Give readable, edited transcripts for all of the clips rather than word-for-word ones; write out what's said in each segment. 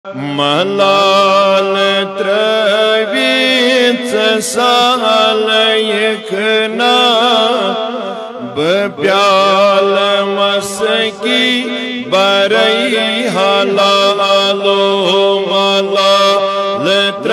ملال ترویت سال یکنا بپیال مسکی برئی حلالو ملال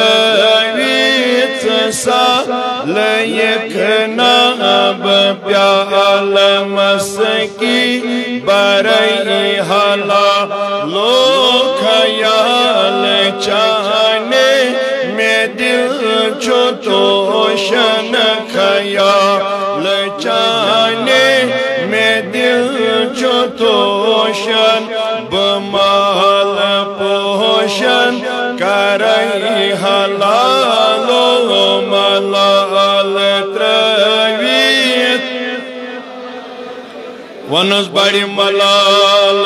ترویت سال یکنا بپیال مسکی برئی حلالو خیال چاہنے میں دل چھو توشن خیال چاہنے میں دل چھو توشن بمال پوشن کرئی حلالو ملال ترویت ونس بڑی ملال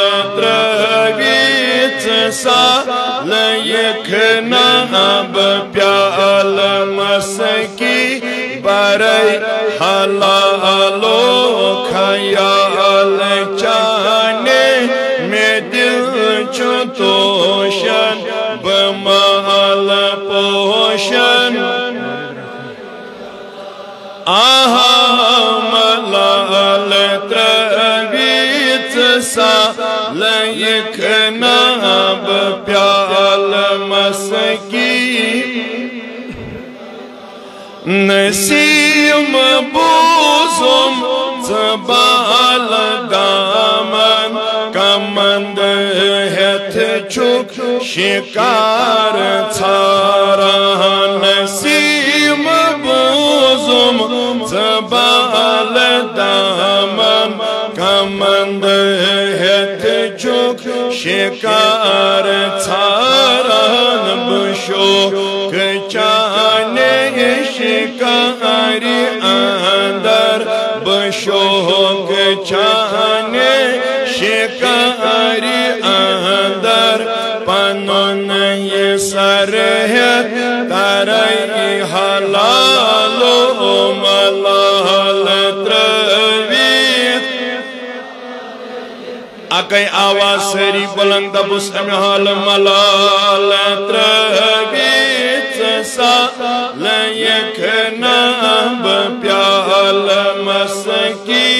ترویت سال یکنا بپیال مسکی برئی حلالو خیال چاہنے میں دل چھو توشن بمال پوشن ملال ترویت سال یکنا بپیال مسکی نسیم بوزم زبال دامن کمند ہتھ چک شکار چھارا نسیم بوزم زبال دامن کمند ہتھ چک شکار چھاران بشوک چاہنے شکاری اندر بشوک چاہنے شکاری اندر پنن یہ سرحد ترئی حلالو ملال ترویت اکئی آواز سری بلند بس امحال ملال ترویت سال یکنا بپیال مسکی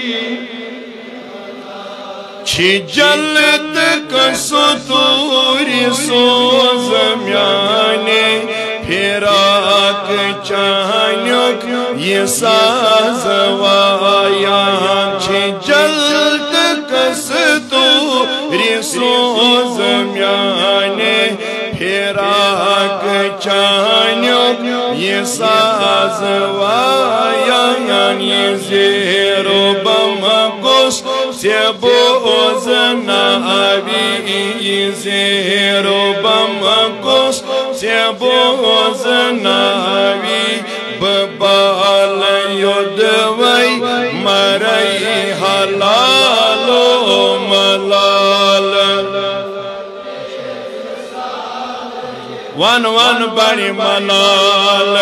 چھی جلد کسطوری سوز میانے پھراک چاہنیک یہ ساز وایاں چھی جلد کسطوری سوز میانے پھراک چاہنیک یہ ساز وایاں یہ زیر و بم گس سے بوزنا آوی زیر و بم گس سے بوزنا آوی ببال یدوی مرئی حلالو ملال ون بڑی ملال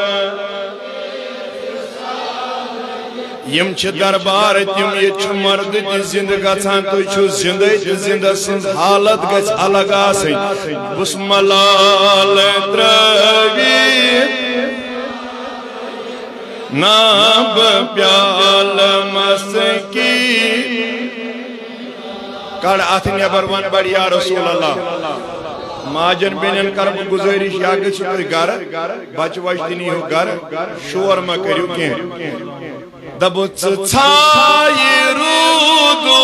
یم چھ دربار تم یہ چھ مرد تی زند گژھان تو چھو زندہ تی زندہ سند حالت گژھ الگ آسن بس ملال ترویت ناب پیال مسکی کڑ اتھ نیبر ون بڑ یا رسول اللہ ماجن بینن کرم گزارش یا گژھو تُہۍ گھر بچہ وچہ تہِ نیٖہوٗ گھر شور ما کٔرِو کینٛہہ دبت چھائی رودو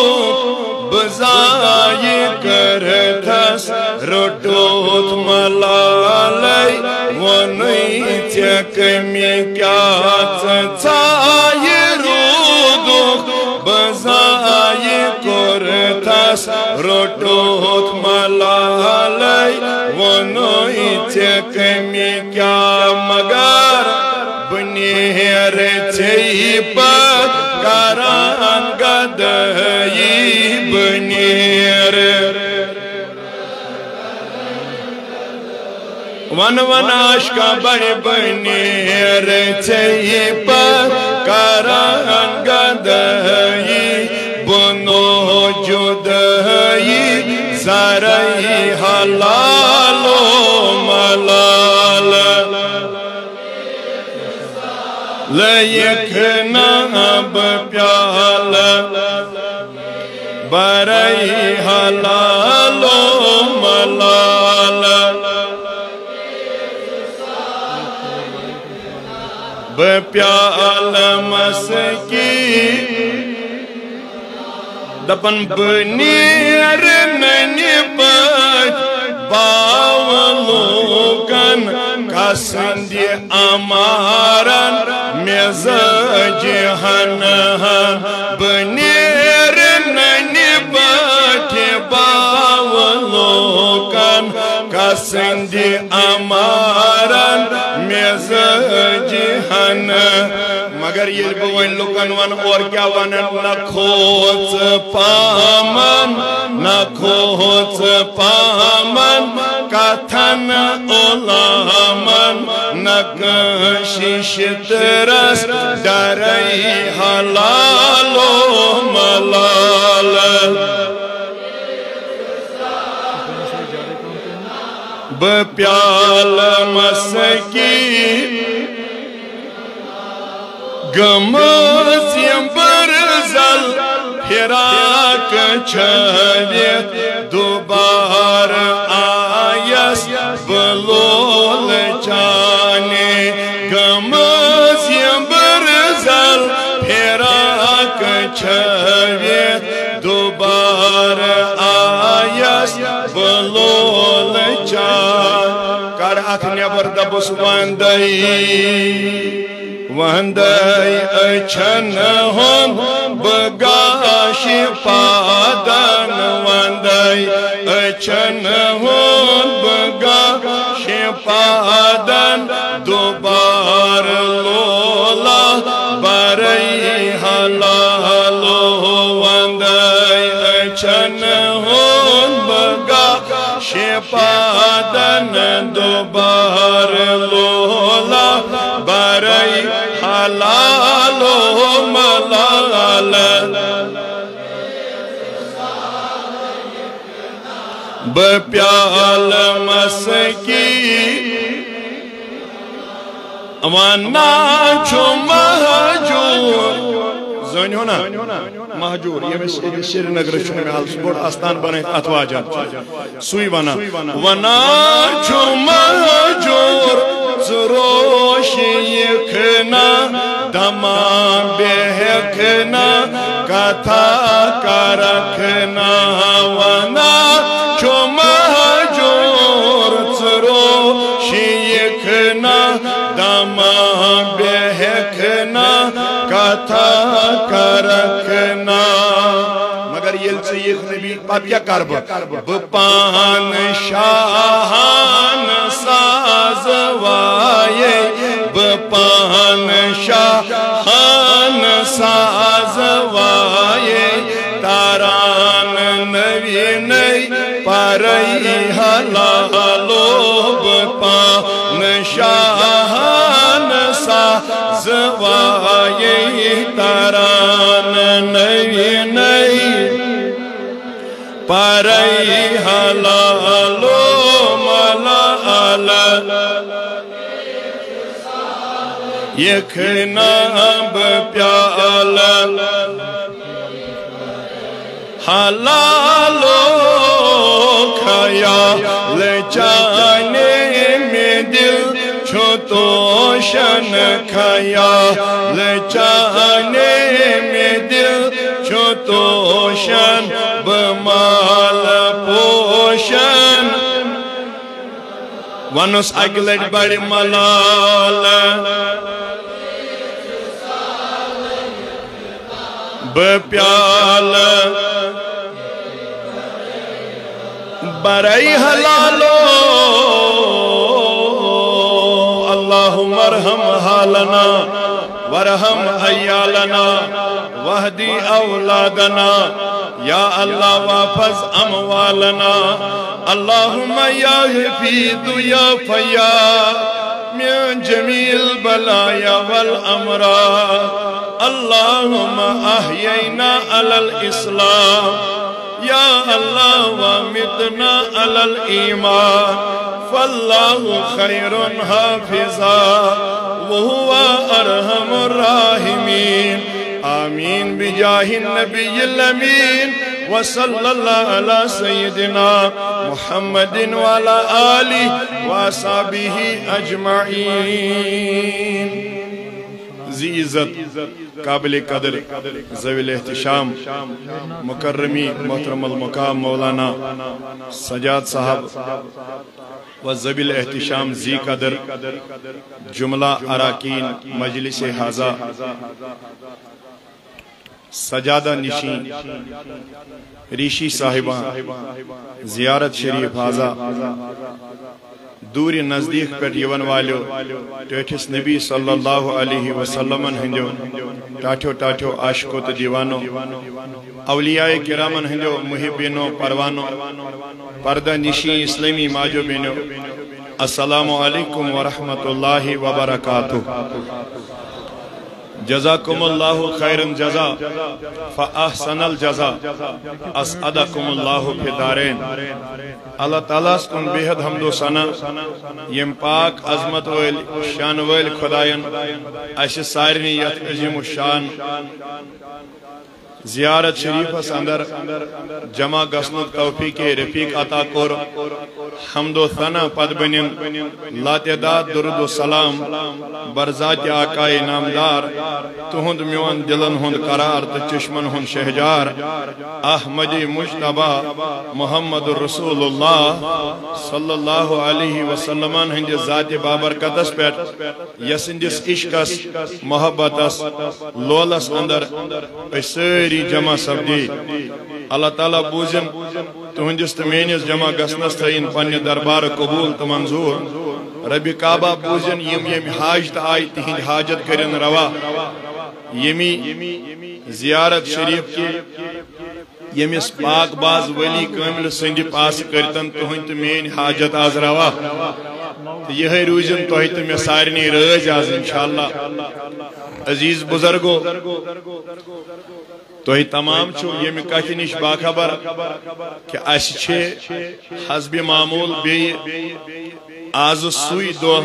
بزائی کرتس رٹوت ملالی ونئی چکمی کیا چھائی رودو بزائی کرتس رٹوت ملالی ونئی چکمی کیا مگر بنیر چی پت کران گدئی بنیر ون عاشقہ بڑی بنیر چی پت کران گدئی بنو جدئی سرائی برئی حلال و ملال لیکھنا پیال برئی حلال و ملال پیال مسکی دپن بنیر ننی بچ باولوکن کسندی امارن مزاج ہنہن بنیر ننی بچ باولوکن کسندی امارن مزاج ہنہن مگر یہ بوین لکن ون اور کیا ونن نکھوچ پامن نکھوچ پامن کتھن علامن نکشش ترس درئی حلال و ملال بپیال مسکی گمزیم برزل پھراک چھویت دوبار آیس بلول چانے گمزیم برزل پھراک چھویت دوبار آیس بلول چانے کار اتھ نیبر دبس واندائی وندائی اچھن ہم بگاش پادن وندائی اچھن ہم بگاش پادن دوبار لولا برئی حلال وندائی اچھن ہم بگاش پادن دوبار لولا برئی حلال و ملال بپیال مسکی وانا چھو مہجور زنی ہونا مہجور یہ شیر نگر چھو میں حال سپورٹ آستان بنے اتواجہ سوئی وانا چھو مہجور زروش یکنا دمان بہکنا کتھا کرکنا وانا چھو مہجور زروش یکنا دمان بہکنا کتھا کرکنا مگر یہ سیخ نبی اب کیا کرب بپان شاہان ساز وائے بپان شاہان ساز وائے تاران نوی نئی پرئی حلالو بپان شاہان ساز وائے تاران نوی نئی پرئی حلال و ملال یکنا بپیال حلال و خیال جانے میں دل چھو توشن خیال جانے میں دل چھو توشن بمال پوشن ونس اگلٹ بڑی ملال بپیال برئی حلالو اللہم ارحم حالنا ورحم عیالنا وحدی اولادنا یا اللہ واپس اموالنا اللہم یا حفیظ یا فیا من جمیل بلایا والامراض اللہم احیینا علی الاسلام یا اللہ وامتنا علی الایمان فاللہ خیر حافظا وہو ارحم الراحمین آمین بجاہ النبی الامین وصلی اللہ علی سیدنا محمد وعلی آلہ واصحابہ اجمعین. ذی عزت قابل قدر ذوی الاحتشام مکرمی محترم المقام مولانا سجاد صاحب و ذوی الاحتشام ذی قدر جملہ اراکین مجلس حاضہ سجادہ نشین ریشی صاحبہ زیارت شریف حاضہ دوری نزدیک پر یون والیو ٹیٹھس نبی صلی اللہ علیہ وسلم ہندیو ٹاٹھو ٹاٹھو عاشقو تو دیوانو اولیاء کرامن ہندیو محبینو پروانو پردہ نشی اسلامی ماجو بینو السلام علیکم ورحمت اللہ وبرکاتہ. جزاکم اللہ خیرن جزا فاحسن الجزا اسعدکم اللہ فی دارین. اللہ تعالیٰ کن بہت حمد و ثنا یم پاک عظمت ویل شان ویل خدایان اس سارنی یت عظیم الشان زیارت شریفس اندر جمع گسنک توفیق رفیق عطا کور. حمد و ثنا پد بنین لاتعداد درود و سلام برذات آقائے نامدار تہند میون دلن ہند قرار تو چشمن ہند شہجار احمدی مجتبہ محمد رسول اللہ صلی اللہ علیہ وسلم ہند ذات بابرکتس پیٹ یسندس عشقس محبتس لولس اندر ساری جمع سپدی. اللہ تعالیٰ بوزن تہندس تو میانس جمع گسنس تھین پنہ دربار قبول تو منظور. رب کعبہ بوزن یم حاجت آئی تہند حاجت کرن روا. یمی زیارت شریف کی یمس پاک باز ولی کامل سند پاس کرتن تہند تو میان حاجت آز روا. یہ روزن تہ تو مے سارنی رز آز انشاءاللہ. عزیز بزرگو تہ تمام چھو یم کتھ نش باخبر کہ اس چھے حسب معمول بی آز سوی دہ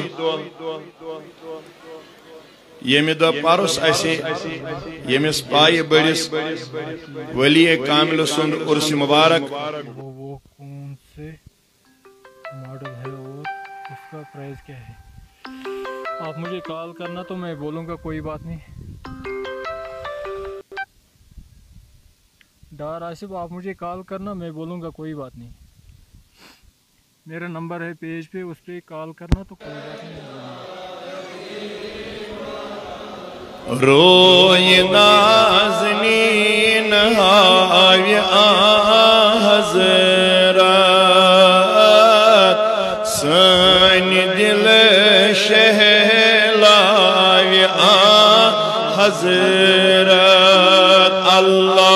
یمی دہ پرس اسے یمس پائے بڑس ولی کامل سند عرس مبارک. وہ کون سے ماڈل ہے اور اس کا پرائز کیا ہے؟ آپ مجھے کال کرنا تو میں بولوں گا کوئی بات نہیں. ڈار آصف آپ مجھے کال کرنا میں بولوں گا کوئی بات نہیں. میرا نمبر ہے پیج پہ اس پہ کال کرنا تو کوئی بات نہیں. روی نازنین آوی حضرت سانی دل شہلاوی حضرت اللہ